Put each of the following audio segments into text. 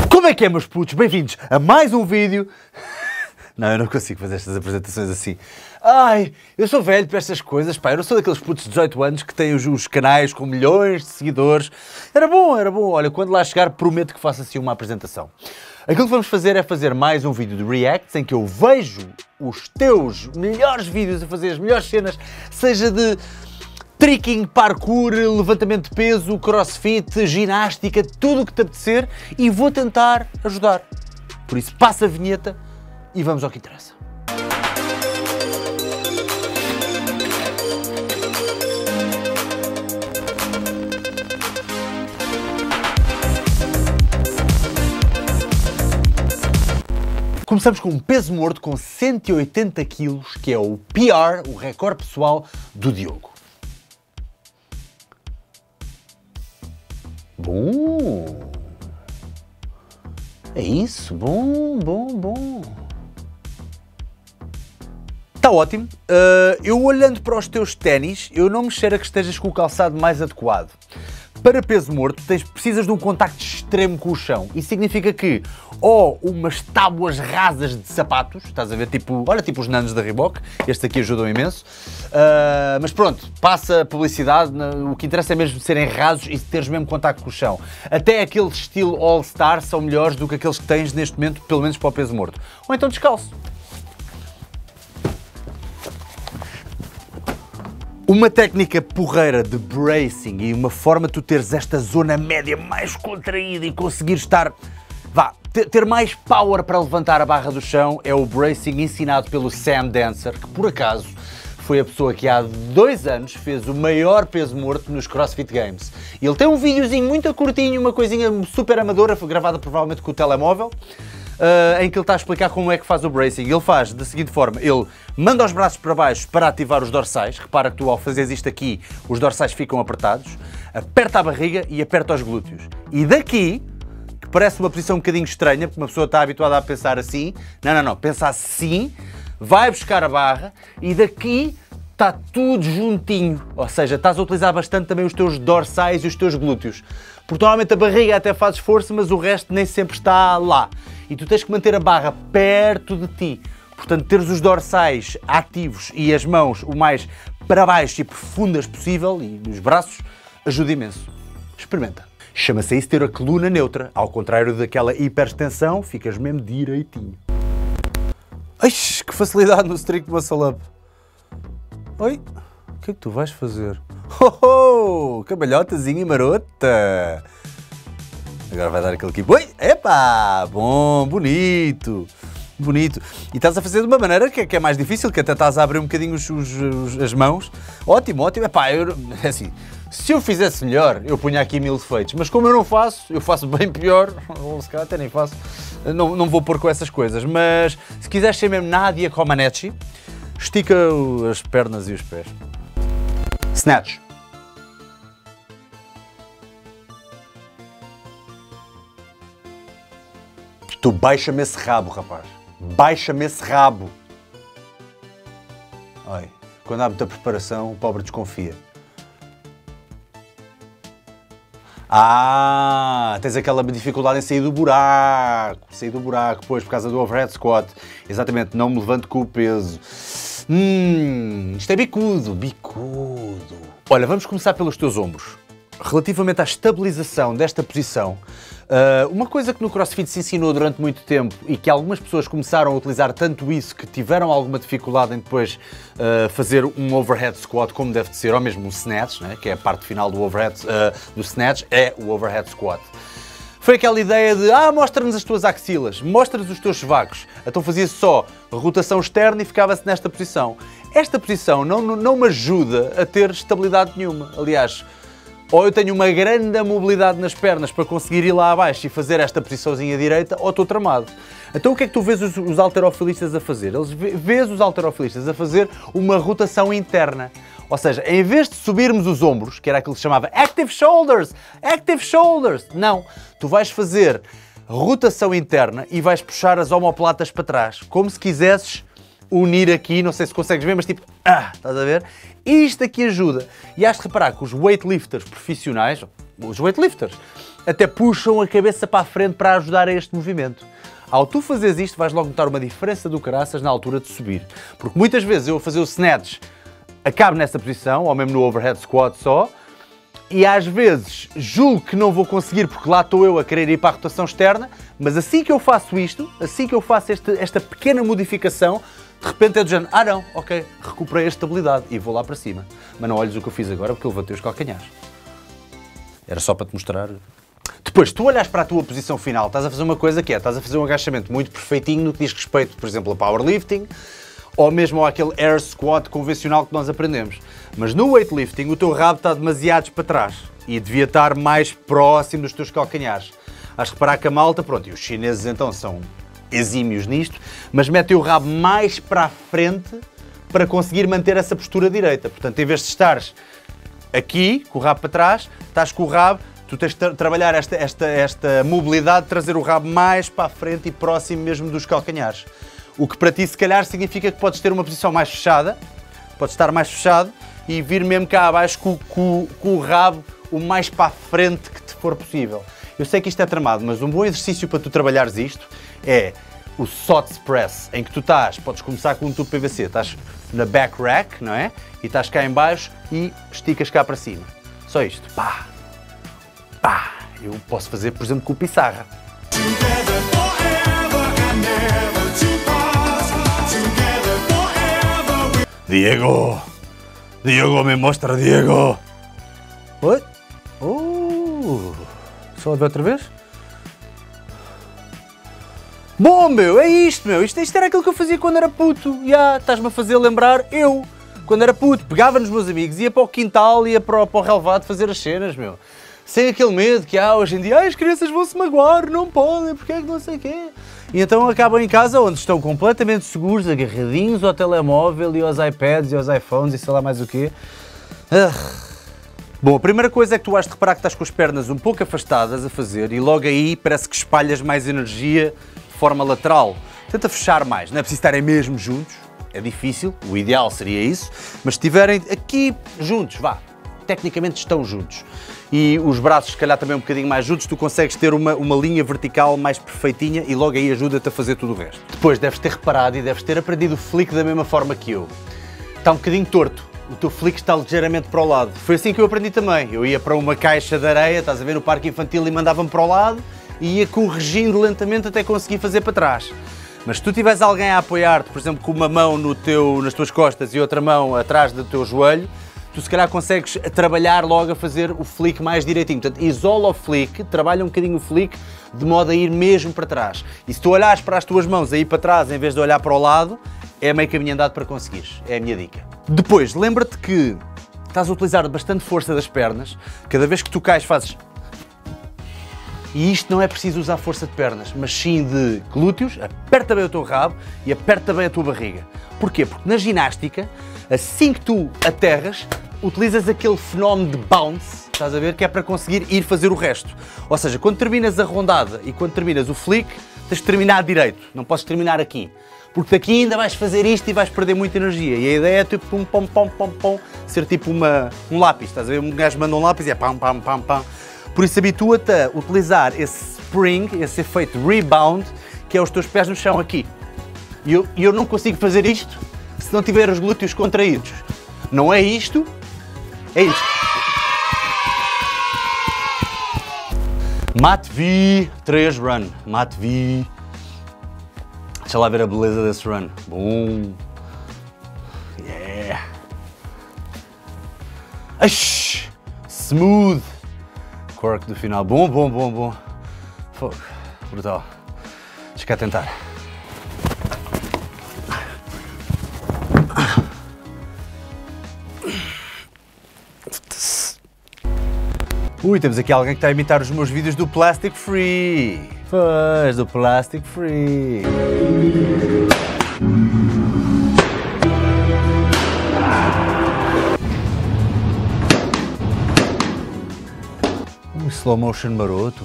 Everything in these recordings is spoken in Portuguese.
Como é que é, meus putos? Bem-vindos a mais um vídeo. Não, eu não consigo fazer estas apresentações assim. Ai, eu sou velho para estas coisas, pá. Eu não sou daqueles putos de 18 anos que têm os canais com milhões de seguidores. Era bom. Olha, quando lá chegar, prometo que faço assim uma apresentação. Aquilo que vamos fazer é fazer mais um vídeo de reacts em que eu vejo os teus melhores vídeos a fazer as melhores cenas, seja de tricking, parkour, levantamento de peso, crossfit, ginástica, tudo o que te apetecer, e vou tentar ajudar. Por isso, passa a vinheta e vamos ao que interessa. Começamos com um peso morto com 180 kg, que é o PR, o recorde pessoal do Diogo. Bom. É isso, bom. Está ótimo. Eu olhando para os teus ténis, eu não me cheiro a que estejas com o calçado mais adequado. Para peso morto, precisas de um contacto extremo com o chão. Isso significa que, ou umas tábuas rasas de sapatos, estás a ver, tipo, olha, tipo os nanos da Reebok, estes aqui ajudam imenso, mas pronto, passa a publicidade, o que interessa é mesmo serem rasos e teres mesmo contacto com o chão. Até aqueles estilo All-Star são melhores do que aqueles que tens neste momento, pelo menos para o peso morto. Ou então descalço. Uma técnica porreira de bracing e uma forma de tu teres esta zona média mais contraída e conseguir estar, ter mais power para levantar a barra do chão é o bracing ensinado pelo Sam Dancer, que por acaso foi a pessoa que há 2 anos fez o maior peso morto nos CrossFit Games. E ele tem um videozinho muito curtinho, uma coisinha super amadora, foi gravada provavelmente com o telemóvel, em que ele está a explicar como é que faz o bracing. Ele faz da seguinte forma: ele manda os braços para baixo para ativar os dorsais. Repara que tu, ao fazeres isto aqui, os dorsais ficam apertados, aperta a barriga e aperta os glúteos. E daqui, que parece uma posição um bocadinho estranha, porque uma pessoa está habituada a pensar assim, não, pensa assim, vai buscar a barra e daqui está tudo juntinho, ou seja, estás a utilizar bastante também os teus dorsais e os teus glúteos. Porque normalmente a barriga até faz esforço, mas o resto nem sempre está lá. E tu tens que manter a barra perto de ti. Portanto, teres os dorsais ativos e as mãos o mais para baixo e profundas possível, e os braços, ajuda imenso. Experimenta. Chama-se isso ter a coluna neutra. Ao contrário daquela hiperextensão, ficas mesmo direitinho. Ai, que facilidade no strict muscle up. Oi, o que é que tu vais fazer? Cabalhotazinha marota. Agora vai dar aquele tipo. Oi, epá, bom, bonito. E estás a fazer de uma maneira que é mais difícil, que até estás a abrir um bocadinho as mãos. Ótimo. Epá, é assim, se eu fizesse melhor, eu punha aqui 1000 defeitos. Mas como eu não faço, eu faço bem pior, ou se calhar até nem faço, não vou pôr com essas coisas. Mas se quiseres ser mesmo Nadia Comaneci, estica as pernas e os pés. Snatch. Tu baixa-me esse rabo, rapaz. Baixa-me esse rabo. Olha, quando há muita preparação, o pobre desconfia. Tens aquela dificuldade em sair do buraco. Pois, por causa do overhead squat. Exatamente, não me levanto com o peso. Isto é bicudo. Olha, vamos começar pelos teus ombros. Relativamente à estabilização desta posição, uma coisa que no CrossFit se ensinou durante muito tempo e que algumas pessoas começaram a utilizar tanto isso que tiveram alguma dificuldade em depois fazer um overhead squat como deve de ser, ou mesmo um snatch, né, que é a parte final do overhead, do snatch, é o overhead squat. Foi aquela ideia de, mostra-nos as tuas axilas, mostra-nos os teus sovacos. Então fazia-se só rotação externa e ficava-se nesta posição. Esta posição não me ajuda a ter estabilidade nenhuma. Aliás, ou eu tenho uma grande mobilidade nas pernas para conseguir ir lá abaixo e fazer esta posiçãozinha direita, ou estou tramado. Então o que é que tu vês os halterofilistas a fazer? Vês os halterofilistas a fazer uma rotação interna. Ou seja, em vez de subirmos os ombros, que era aquilo que se chamava Active Shoulders, não. Tu vais fazer rotação interna e vais puxar as omoplatas para trás, como se quisesses unir aqui, não sei se consegues ver, mas tipo, estás a ver? Isto aqui ajuda. E has de reparar que os weightlifters profissionais, os weightlifters, até puxam a cabeça para a frente para ajudar a este movimento. Ao tu fazeres isto, vais logo notar uma diferença do caraças na altura de subir. Porque muitas vezes eu a fazer o snatch acabo nessa posição, ou mesmo no overhead squat só, e às vezes julgo que não vou conseguir porque lá estou eu a querer ir para a rotação externa, mas assim que eu faço isto, assim que eu faço esta pequena modificação, de repente é do género, não, ok, recuperei a estabilidade e vou lá para cima. Mas não olhes o que eu fiz agora porque eu levantei os calcanhares. Era só para te mostrar. Depois, tu olhas para a tua posição final, estás a fazer uma coisa que é, estás a fazer um agachamento muito perfeitinho no que diz respeito, por exemplo, a powerlifting, ou mesmo àquele air squat convencional que nós aprendemos. Mas no weightlifting o teu rabo está demasiado para trás e devia estar mais próximo dos teus calcanhares. Has de reparar que a malta, pronto, e os chineses então são exímios nisto, mas metem o rabo mais para a frente para conseguir manter essa postura direita. Portanto, em vez de estares aqui, com o rabo para trás, estás com o rabo, tu tens de trabalhar esta mobilidade, de trazer o rabo mais para a frente e próximo mesmo dos calcanhares. O que para ti, se calhar, significa que podes ter uma posição mais fechada, podes estar mais fechado e vir mesmo cá abaixo com o rabo o mais para a frente que te for possível. Eu sei que isto é tramado, mas um bom exercício para tu trabalhares isto é o SOTS Press, em que tu estás, podes começar com um tubo PVC, estás na back rack, não é? E estás cá em baixo e esticas cá para cima. Só isto. Pá! Pá! Eu posso fazer, por exemplo, com o Pissarra. Diego! Diego, me mostra, Diego! Oi? Só a ver outra vez? Bom, meu, é isto, meu. Isto era aquilo que eu fazia quando era puto. Estás-me a fazer lembrar eu, quando era puto. Pegava nos meus amigos, ia para o quintal, ia para o relvado fazer as cenas, meu. Sem aquele medo que há hoje em dia. As crianças vão se magoar, não podem, porque é que não sei o quê. E então acabam em casa onde estão completamente seguros, agarradinhos ao telemóvel e aos iPads e aos iPhones e sei lá mais o quê. Bom, a primeira coisa é que tu has de reparar que estás com as pernas um pouco afastadas a fazer e logo aí parece que espalhas mais energia de forma lateral. Tenta fechar mais, não é preciso estarem mesmo juntos, é difícil, o ideal seria isso, mas se estiverem aqui juntos, vá, tecnicamente estão juntos. E os braços, se calhar, também um bocadinho mais juntos, tu consegues ter uma linha vertical mais perfeitinha e logo aí ajuda-te a fazer tudo o resto. Depois deves ter reparado e deves ter aprendido o flick da mesma forma que eu. Está um bocadinho torto, o teu flick está ligeiramente para o lado. Foi assim que eu aprendi também. Eu ia para uma caixa de areia, estás a ver, no parque infantil e mandava-me para o lado e ia corrigindo lentamente até conseguir fazer para trás. Mas se tu tiveres alguém a apoiar-te, por exemplo, com uma mão nas tuas costas e outra mão atrás do teu joelho, tu se calhar consegues trabalhar logo a fazer o flick mais direitinho. Portanto, isola o flick, trabalha um bocadinho o flick de modo a ir mesmo para trás. E se tu olhares para as tuas mãos a ir para trás em vez de olhar para o lado, é meio caminho andado para conseguires. É a minha dica. Depois, lembra-te que estás a utilizar bastante força das pernas. Cada vez que tu cais fazes... E isto não é preciso usar força de pernas, mas sim de glúteos, aperta bem o teu rabo e aperta bem a tua barriga. Porquê? Porque na ginástica, assim que tu aterras, utilizas aquele fenómeno de bounce, estás a ver, que é para conseguir ir fazer o resto. Ou seja, quando terminas a rondada e quando terminas o flick, tens de terminar direito, não podes terminar aqui. Porque daqui ainda vais fazer isto e vais perder muita energia. E a ideia é tipo um pom, pom, pom, pom, ser tipo um lápis, estás a ver? Um gajo manda um lápis e é pam, pam, pam, pam. Por isso habitua-te a utilizar esse spring, esse efeito rebound, que é os teus pés no chão aqui. E eu não consigo fazer isto se não tiver os glúteos contraídos. Não é isto, é isto. Mat V, 3 run. Mat V. Deixa lá ver a beleza desse run. Bom. Yeah. Aish. Smooth. Cork do final. Bom, bom, bom, bom. Fogo. Brutal. Deixa cá tentar. Ui, temos aqui alguém que está a imitar os meus vídeos do Plastic Free. Pois, do Plastic Free. Slow motion maroto.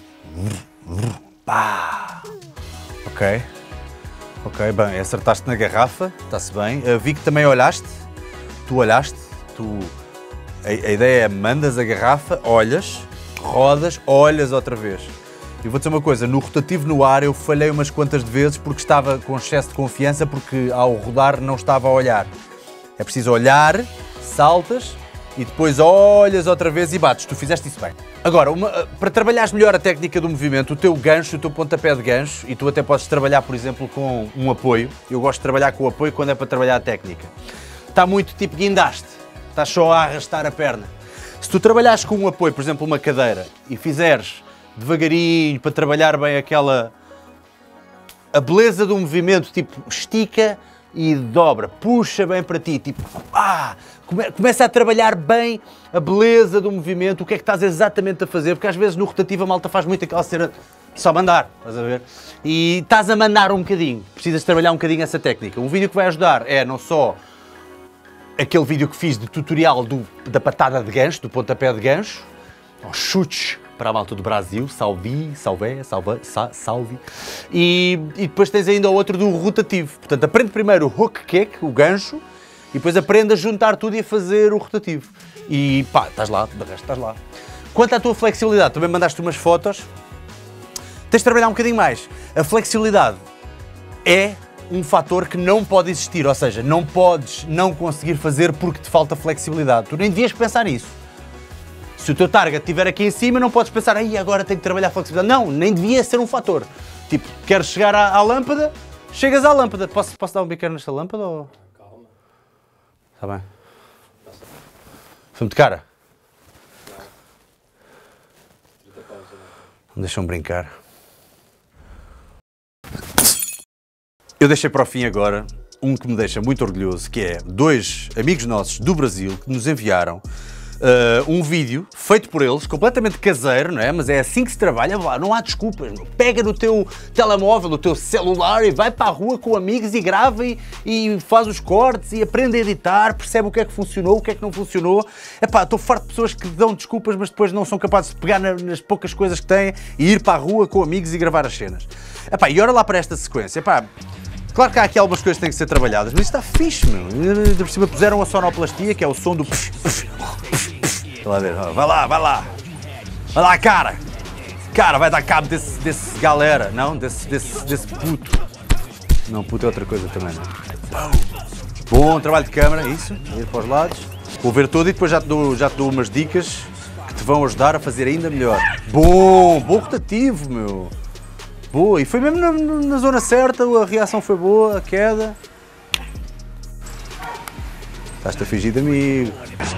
Pá. Ok. Ok, bem, acertaste na garrafa, está-se bem. Vi que também olhaste. Tu olhaste. A ideia é mandas a garrafa, olhas rodas, olhas outra vez. E vou dizer uma coisa, no rotativo no ar eu falhei umas quantas de vezes porque estava com excesso de confiança, porque ao rodar não estava a olhar. É preciso olhar, saltas e depois olhas outra vez e bates. Tu fizeste isso bem. Agora, para trabalhares melhor a técnica do movimento, o teu gancho, o teu pontapé de gancho, e tu até podes trabalhar, por exemplo, com um apoio. Eu gosto de trabalhar com o apoio quando é para trabalhar a técnica. Está muito tipo guindaste, estás só a arrastar a perna. Se tu trabalhares com um apoio, por exemplo, uma cadeira, e fizeres devagarinho para trabalhar bem a beleza do movimento, tipo estica e dobra, puxa bem para ti, tipo, começa a trabalhar bem a beleza do movimento, o que é que estás exatamente a fazer, porque às vezes no rotativo a malta faz muito aquela cena de só mandar, estás a ver? E estás a mandar um bocadinho, precisas trabalhar um bocadinho essa técnica. Um vídeo que vai ajudar é não só aquele vídeo que fiz de tutorial da patada de gancho, do pontapé de gancho, aos chutes para a malta do Brasil, salve. E depois tens ainda o outro do rotativo. Portanto, aprende primeiro o hook kick, o gancho, e depois aprende a juntar tudo e a fazer o rotativo. E pá, estás lá, de resto estás lá. Quanto à tua flexibilidade, também mandaste umas fotos, tens de trabalhar um bocadinho mais. A flexibilidade é um fator que não pode existir, ou seja, não podes não conseguir fazer porque te falta flexibilidade. Tu nem devias pensar nisso. Se o teu target estiver aqui em cima, não podes pensar, aí agora tenho que trabalhar a flexibilidade. Não, nem devia ser um fator. Tipo, queres chegar à lâmpada, chegas à lâmpada. Posso dar um biqueiro nesta lâmpada ou... Calma. Está bem. Foi muito cara? Não deixam brincar. Eu deixei para o fim agora um que me deixa muito orgulhoso, que é 2 amigos nossos do Brasil que nos enviaram um vídeo feito por eles, completamente caseiro, não é? Mas é assim que se trabalha, não há desculpas. Pega no teu telemóvel, no teu celular e vai para a rua com amigos e grava e faz os cortes e aprende a editar, percebe o que é que funcionou, o que é que não funcionou. Epá, estou farto de pessoas que dão desculpas, mas depois não são capazes de pegar nas poucas coisas que têm e ir para a rua com amigos e gravar as cenas. Epá, e olha lá para esta sequência. Epá, claro que há aqui algumas coisas que têm que ser trabalhadas, mas isto está fixe, meu. Ainda por cima puseram a sonoplastia, que é o som do... Estão a ver, vai lá, cara, vai dar cabo desse galera, não, desse puto. Não, puto é outra coisa também, não. Bom trabalho de câmara, isso, ir para os lados, vou ver todo e depois já te dou umas dicas que te vão ajudar a fazer ainda melhor. Bom rotativo, meu. Boa, e foi mesmo na zona certa, a reação foi boa, a queda. Estás-te a fingir de amigo.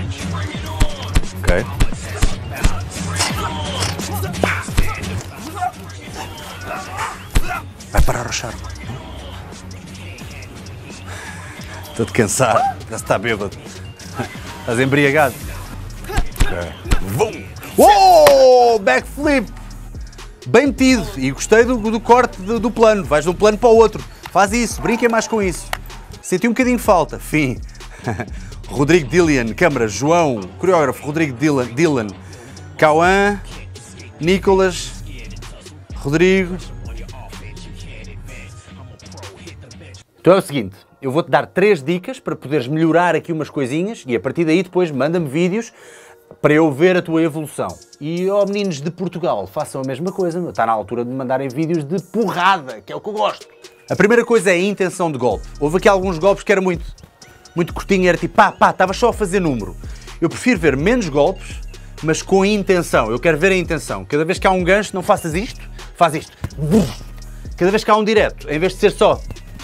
Ok. Vai parar o charco. Estou-te cansado, já está bêbado. Estás embriagado. Ok. Oh, backflip! Bem metido, e gostei do corte do plano, vais de um plano para o outro, faz isso, brinquem mais com isso. Senti um bocadinho de falta, fim. Rodrigo Dillian, câmara, João, coreógrafo, Rodrigo Dillian, Cauã, Nicolas, Rodrigo. Então é o seguinte, eu vou-te dar 3 dicas para poderes melhorar aqui umas coisinhas e a partir daí depois manda-me vídeos para eu ver a tua evolução. E, ó meninos de Portugal, façam a mesma coisa, meu. Está na altura de me mandarem vídeos de porrada, que é o que eu gosto. A primeira coisa é a intenção de golpe. Houve aqui alguns golpes que era muito curtinho, era tipo, estava só a fazer número. Eu prefiro ver menos golpes, mas com intenção. Eu quero ver a intenção. Cada vez que há um gancho, não faças isto, faz isto. Cada vez que há um direto, em vez de ser só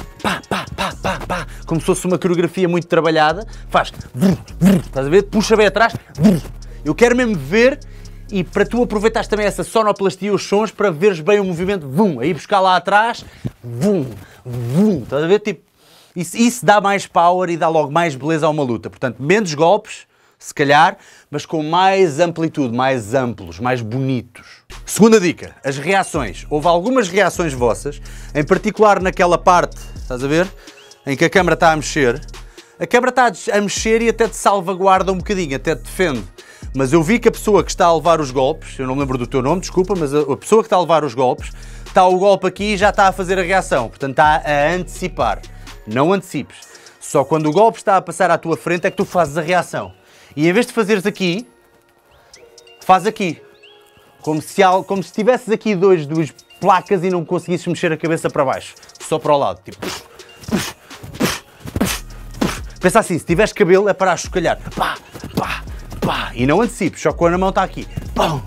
como se fosse uma coreografia muito trabalhada, faz, estás a ver? Puxa bem atrás, eu quero mesmo ver e para tu aproveitares também essa sonoplastia, os sons, para veres bem o movimento, aí buscar lá atrás, estás a ver? Tipo, isso dá mais power e dá logo mais beleza a uma luta, portanto, menos golpes, se calhar, mas com mais amplitude, mais amplos, mais bonitos. Segunda dica, as reações. Houve algumas reações vossas, em particular naquela parte, estás a ver, em que a câmara está a mexer. A câmara está a mexer e até te salvaguarda um bocadinho, até te defende. Mas eu vi que a pessoa que está a levar os golpes, eu não me lembro do teu nome, desculpa, mas a pessoa que está a levar os golpes, está o golpe aqui e já está a fazer a reação. Portanto, está a antecipar. Não antecipes. Só quando o golpe está a passar à tua frente é que tu fazes a reação. E em vez de fazeres aqui, faz aqui. como se tivesses aqui duas placas e não conseguisses mexer a cabeça para baixo, só para o lado, tipo. Pensa assim, se tiveres cabelo é para a chocalhar, pá, pá, pá, e não antecipes, só quando a mão está aqui, pão.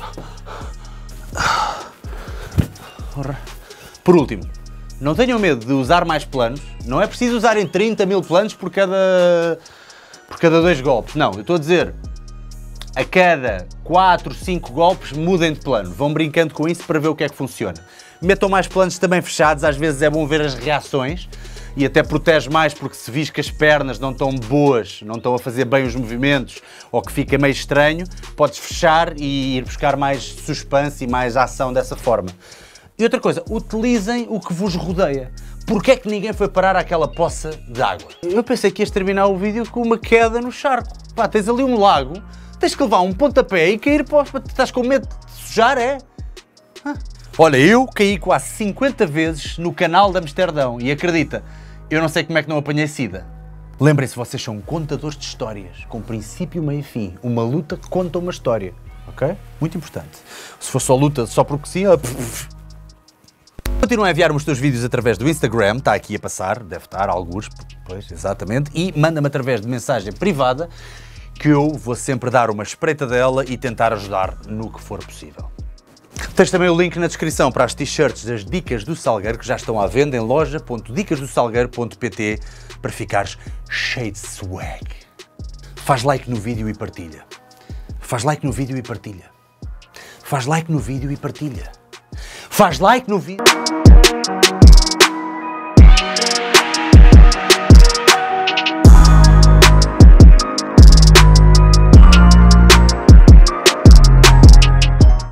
Por último, não tenham medo de usar mais planos, não é preciso usarem 30 mil planos por cada 2 golpes, não, eu estou a dizer, a cada 4, 5 golpes mudem de plano, vão brincando com isso para ver o que é que funciona. Metam mais planos também fechados, às vezes é bom ver as reações e até protege mais porque se vis que as pernas não estão boas, não estão a fazer bem os movimentos ou que fica meio estranho, podes fechar e ir buscar mais suspense e mais ação dessa forma. E outra coisa, utilizem o que vos rodeia. Porquê é que ninguém foi parar àquela poça de água? Eu pensei que ias terminar o vídeo com uma queda no charco. Pá, tens ali um lago, tens que levar um pontapé e cair para os... Estás com medo de sujar, é? Olha, eu caí quase 50 vezes no canal de Amsterdão e acredita, eu não sei como é que não apanhei sida. Lembrem-se, vocês são contadores de histórias, com princípio, meio e fim. Uma luta que conta uma história, ok? Muito importante. Se for só luta, só porque sim... Continua a enviar-me os teus vídeos através do Instagram, está aqui a passar, deve estar, alguns, pois, exatamente, e manda-me através de mensagem privada que eu vou sempre dar uma espreita dela e tentar ajudar no que for possível. Tens também o link na descrição para as t-shirts das Dicas do Salgueiro que já estão à venda em loja.dicasdosalgueiro.pt para ficares cheio de swag. Faz like no vídeo e partilha. Faz like no vídeo e partilha. Faz like no vídeo e partilha. Faz like no vídeo.